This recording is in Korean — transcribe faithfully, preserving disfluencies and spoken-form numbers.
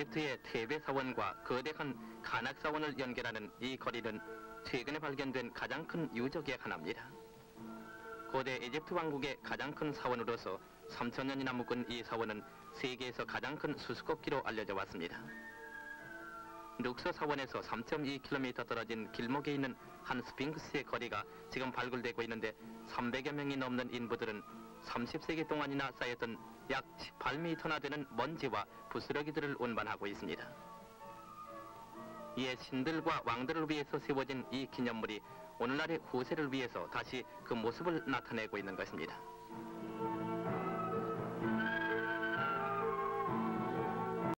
이집트의 테베 사원과 거대한 가낙 사원을 연결하는 이 거리는 최근에 발견된 가장 큰 유적의 하나입니다. 고대 이집트 왕국의 가장 큰 사원으로서 삼천 년이나 묵은 이 사원은 세계에서 가장 큰 수수께끼로 알려져 왔습니다. 룩소 사원에서 삼 점 이 킬로미터 떨어진 길목에 있는 한 스핑크스의 거리가 지금 발굴되고 있는데 삼백여 명이 넘는 인부들은 삼십 세기 동안이나 쌓였던 약 십팔 미터나 되는 먼지와 부스러기들을 운반하고 있습니다. 이에 신들과 왕들을 위해서 세워진 이 기념물이 오늘날의 후세를 위해서 다시 그 모습을 나타내고 있는 것입니다.